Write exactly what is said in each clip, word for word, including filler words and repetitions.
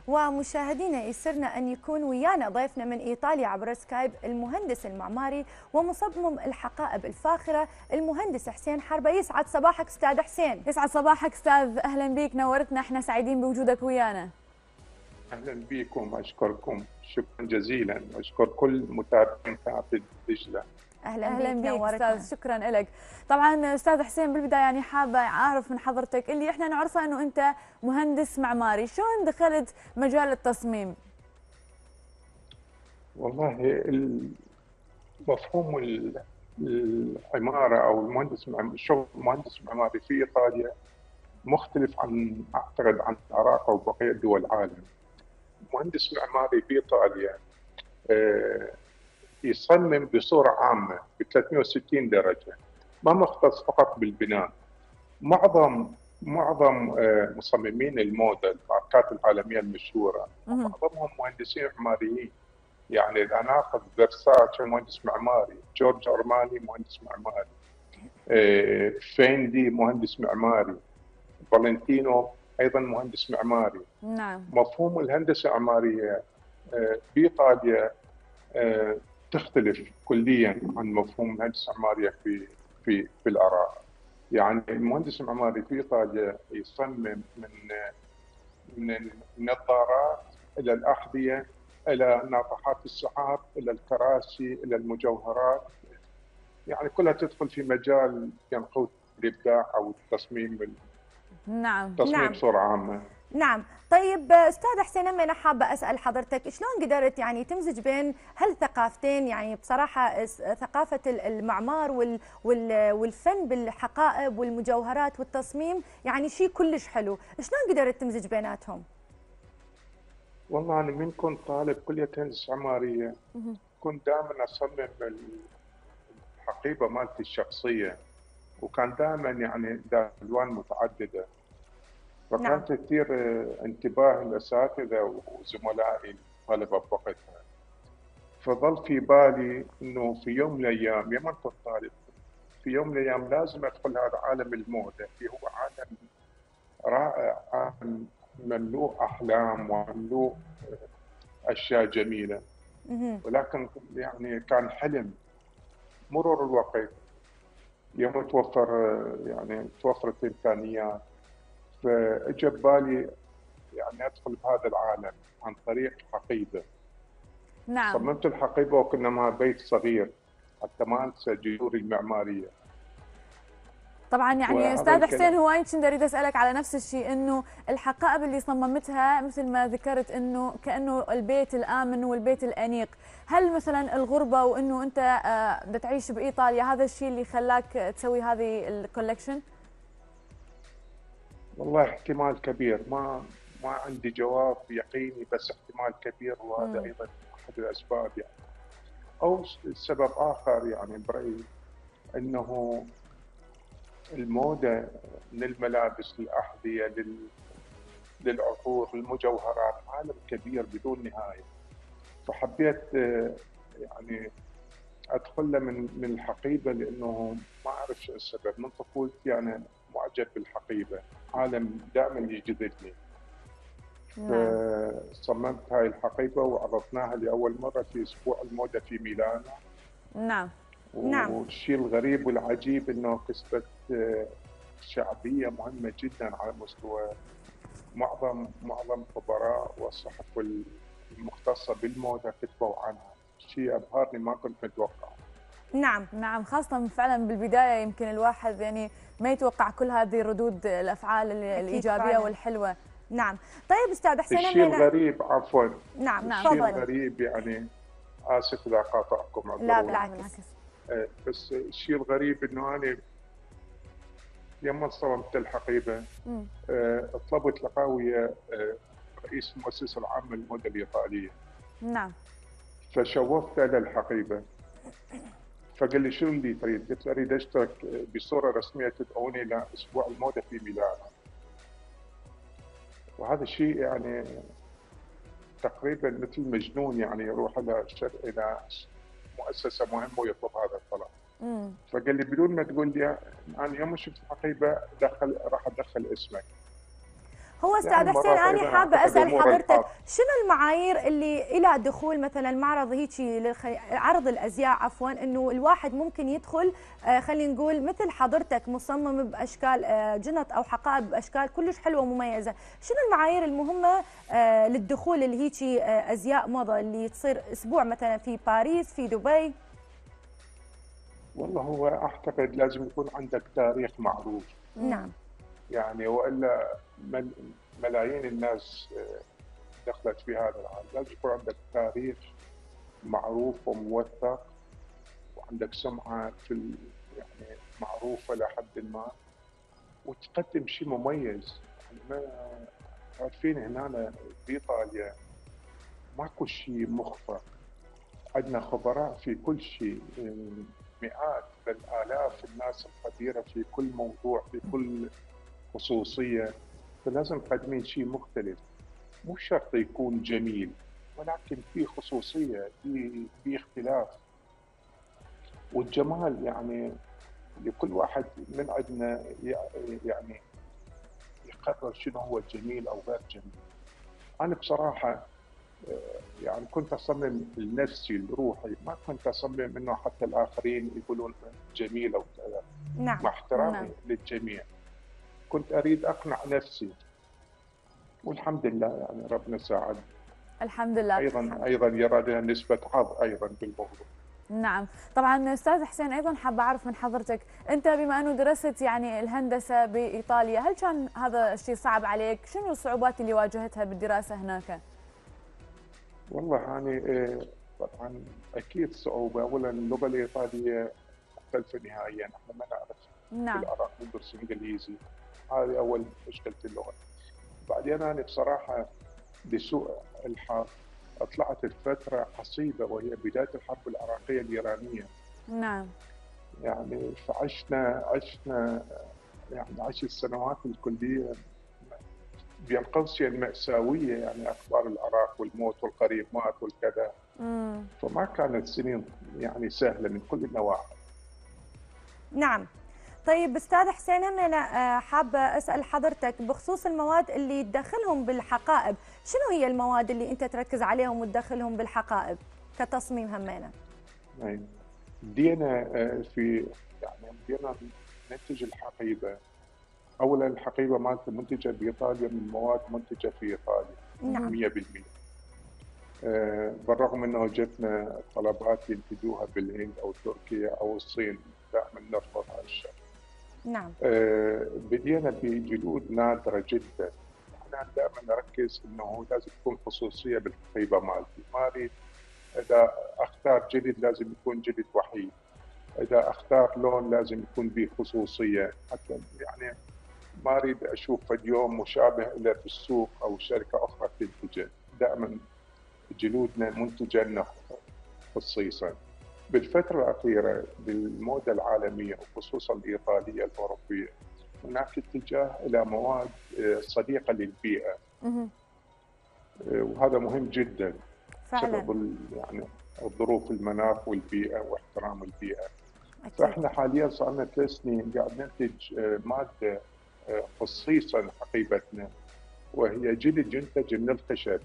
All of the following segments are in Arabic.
ومشاهدينا يسرنا أن يكون ويانا ضيفنا من إيطاليا عبر سكايب المهندس المعماري ومصمم الحقائب الفاخرة المهندس حسين حربة. يسعد صباحك أستاذ حسين. يسعد صباحك أستاذ، أهلا بيك، نورتنا، احنا سعيدين بوجودك ويانا. أهلا بكم، أشكركم شكرا جزيلا، وأشكر كل متابعين قناة دجلة. اهلا, أهلا بيك, بيك استاذ، شكرا لك. طبعا استاذ حسين، بالبدايه يعني حابه اعرف من حضرتك اللي احنا نعرفه انه انت مهندس معماري، شلون دخلت مجال التصميم؟ والله مفهوم العماره او المهندس الشغل المهندس المعماري في ايطاليا مختلف عن اعتقد عن العراق او بقيه دول العالم. مهندس معماري في ايطاليا يصمم بصوره عامه ب ثلاثمئة وستين درجه، ما مختص فقط بالبناء. معظم معظم مصممين الموضه الماركات العالميه المشهوره معظمهم مهندسين معماريين. يعني اذا ناخذ فيرساتشي مهندس معماري، جورج ارماني مهندس معماري، فيندي مهندس معماري، فالنتينو ايضا مهندس معماري. نعم. مفهوم الهندسه المعماريه بايطاليا تختلف كليا عن مفهوم الهندسه المعماريه في في في العراق. يعني المهندس المعماري في ايطاليا يصمم من من النظارات الى الاحذيه الى ناطحات السحاب الى الكراسي الى المجوهرات، يعني كلها تدخل في مجال ينقود الابداع او التصميم. نعم. التصميم نعم. بصوره عامه. نعم. طيب استاذ حسين، انا حابه اسال حضرتك شلون قدرت يعني تمزج بين هالثقافتين؟ يعني بصراحه ثقافه المعمار والفن بالحقائب والمجوهرات والتصميم يعني شيء كلش حلو، شلون قدرت تمزج بيناتهم؟ والله انا من كنت طالب كليه هندسه معماريه كنت دائما اصمم الحقيبه مالتي الشخصيه، وكان دائما يعني الوان متعدده، فكان نعم. كثير انتباه الاساتذه وزملائي الطلبه بوقتها. فظل في بالي انه في يوم من الايام يوم كنت طالب في يوم من الايام لازم ادخل هذا عالم الموضه اللي هو عالم رائع، عالم مملوء احلام ومملوء اشياء جميله، ولكن يعني كان حلم. مرور الوقت يوم توفر يعني توفرت الامكانيات فاجى ببالي يعني ادخل بهذا العالم عن طريق حقيبه. نعم. صممت الحقيبه وكنا مع بيت صغير حتى ما انسى جذوري المعماريه. طبعا يعني استاذ حسين، هو انا كنت اريد اسالك على نفس الشيء، انه الحقائب اللي صممتها مثل ما ذكرت انه كانه البيت الامن والبيت الانيق، هل مثلا الغربه وانه انت بدك تعيش بايطاليا هذا الشيء اللي خلاك تسوي هذه الكولكشن؟ والله احتمال كبير، ما ما عندي جواب يقيني، بس احتمال كبير، وهذا م. ايضا احد الاسباب يعني. او سبب اخر يعني برايي انه الموضه من الملابس للاحذيه لل... للعطور للمجوهرات عالم كبير بدون نهايه، فحبيت يعني ادخل له من من الحقيبه لانه ما اعرف شو السبب، من طفولتي يعني معجب بالحقيبه، عالم دائما يجذبني. فصممت هاي الحقيبه وعرضناها لاول مره في اسبوع الموضه في ميلانو. نعم. نعم. والشيء الغريب والعجيب انه كسبت شعبيه مهمه جدا على مستوى معظم معظم خبراء والصحف المختصه بالموضه كتبوا عنها، شيء ابهرني ما كنت متوقع. نعم نعم، خاصة فعلا بالبداية يمكن الواحد يعني ما يتوقع كل هذه ردود الافعال الايجابية فعلا والحلوة. نعم. طيب استاذ حسين، الشيء الغريب عفوا نعم نعم الشيء الغريب يعني اسف اذا قاطعكم، لا بالعكس، بس الشيء الغريب انه انا يوم صممت الحقيبه طلبت لقاء ويا رئيس المؤسسه العامه للموضه الايطاليه. نعم. فشوفت له الحقيبه فقال لي شو اللي تريد؟ قلت له اريد اشترك بصوره رسميه تدعوني الى اسبوع الموضه في ميلانو. وهذا الشيء يعني تقريبا مثل مجنون يعني يروح الى الى مؤسسه مهمه ويطلب هذا الطلب. امم فقال لي بدون ما تقول لي انا يوم شفت الحقيبه دخل راح ادخل اسمك. هو استاذ يعني حسين مرات انا أيضاً حابه أعتقد اسال أمور حضرتك الحظ. شنو المعايير اللي الى دخول مثلا معرض هيك للخي... عرض الازياء عفوا، انه الواحد ممكن يدخل آه خلينا نقول مثل حضرتك مصمم باشكال آه جنط او حقائب باشكال كلش حلوه ومميزه، شنو المعايير المهمه آه للدخول لهيك آه ازياء موضه اللي تصير اسبوع مثلا في باريس في دبي؟ والله هو أعتقد لازم يكون عندك تاريخ معروف، نعم. يعني وإلا مل- ملايين الناس دخلت في هذا العالم. لازم يكون عندك تاريخ معروف وموثق، وعندك سمعة في ال... يعني معروفة لحد ما، وتقدم شيء مميز. يعني ما عارفين هنا بإيطاليا ماكو شيء مخفى، عندنا خبراء في كل شيء، مئات بل آلاف الناس الخبيرة في كل موضوع في كل خصوصية، فلازم تقدمين شيء مختلف. مو شرط يكون جميل، ولكن في خصوصية، في في اختلاف. والجمال يعني لكل واحد من عندنا يعني يقرر شنو هو جميل أو غير جميل. أنا بصراحة يعني كنت أصمم لنفسي لروحي، ما كنت أصمم إنه حتى الآخرين يقولون جميل أو كذا. نعم. مع احترامي نعم. للجميع كنت أريد أقنع نفسي، والحمد لله يعني ربنا ساعد. الحمد لله. أيضا أيضا يرى لنا نسبة حظ أيضا بالموضوع. نعم طبعا استاذ حسين، ايضا حابه اعرف من حضرتك، انت بما انه درست يعني الهندسه بايطاليا، هل كان هذا الشيء صعب عليك؟ شنو الصعوبات اللي واجهتها بالدراسه هناك؟ والله يعني طبعا اكيد صعوبه. اولا اللغه الايطاليه مختلفه نهائيا، احنا ما نعرف نعم. في العراق ندرس انجليزي، هذه اول مشكله اللغه. بعدين انا بصراحه لسوء الحظ طلعت الفتره حصيبه وهي بدايه الحرب العراقيه الايرانيه. نعم. يعني فعشنا عشنا يعني عشر سنوات الكليه بين قوسين مأساوية، يعني أخبار العراق والموت والقريب مات والكذا. مم. فما كانت سنين يعني سهلة من كل النواحي. نعم. طيب استاذ حسين، هم انا حابه اسال حضرتك بخصوص المواد اللي تدخلهم بالحقائب، شنو هي المواد اللي انت تركز عليهم وتدخلهم بالحقائب كتصميم همينه؟ يعني بدينا في يعني بدينا ننتج الحقيبة. أولا الحقيبة مالت منتجة بإيطاليا من مواد منتجة في إيطاليا. نعم. مئة بالمئة. بالرغم أنه جتنا طلبات ينتجوها بالهند أو تركيا أو الصين، دائما نرفض هذا الشيء. نعم. بدينا بجلود نادرة جدا. احنا دائما نركز انه لازم تكون خصوصية بالحقيبة مالتي، ما اريد اذا اختار جلد لازم يكون جلد وحيد، اذا اختار لون لازم يكون به خصوصية، حتى يعني ما اريد اشوف اليوم مشابه له في السوق او شركة اخرى تنتجه. دائما جلودنا منتجة خصيصا. بالفترة الأخيرة بالموضة العالمية وخصوصا الإيطالية الأوروبية هناك اتجاه إلى مواد صديقة للبيئة. مه. وهذا مهم جدا فعلا. بسبب يعني الظروف المناخ والبيئة واحترام البيئة. أكيد. فإحنا حاليا صار لنا ثلاث سنين قاعد ننتج مادة خصيصا حقيبتنا، وهي جلد ينتج من الخشب،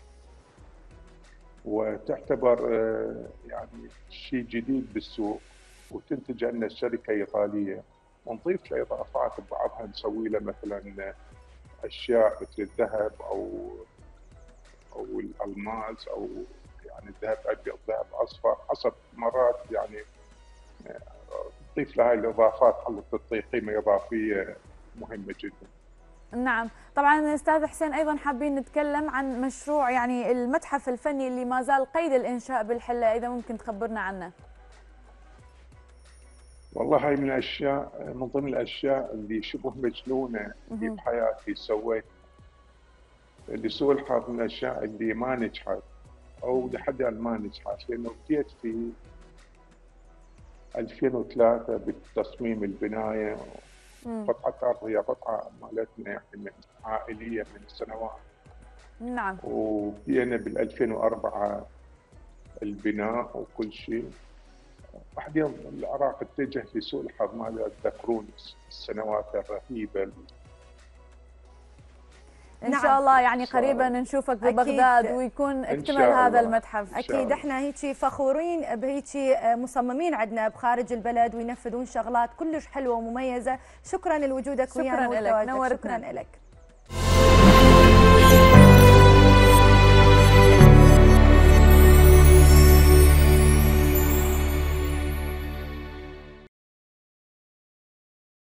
وتعتبر يعني شيء جديد بالسوق، وتنتج عندنا الشركة إيطالية. ونضيف له إضافات بعضها نسوي له مثلا أشياء مثل الذهب أو أو الألماس أو يعني الذهب أبيض ذهب أصفر، حسب مرات يعني نضيف لها الإضافات حتى تعطي قيمة إضافية مهمة جدا. نعم طبعا استاذ حسين، ايضا حابين نتكلم عن مشروع يعني المتحف الفني اللي ما زال قيد الانشاء بالحله، اذا ممكن تخبرنا عنه. والله هاي من الاشياء من ضمن الاشياء اللي شبه مجنونه اللي بحياتي سويت. لسوء الحظ من الاشياء اللي ما نجحت او لحد الان ما نجحت، لانه بديت في ألفين وثلاثة بالتصميم البنايه. قطعة أرض هي قطعة مالتنا يعني من عائلية من السنوات. نعم. وبدينا بال ألفين وأربعة البناء وكل شيء. بعدين العراق اتجه لسوء الحظ، ما تذكرون السنوات الرهيبة. ان نعم. شاء الله يعني قريبا نشوفك ببغداد ويكون اكتمل هذا المتحف. اكيد احنا هيك فخورين بهيك مصممين عندنا بخارج البلد وينفذون شغلات كلش حلوه ومميزه. شكرا لوجودك ويانا شكرا لك، نورتنا. شكرا لك.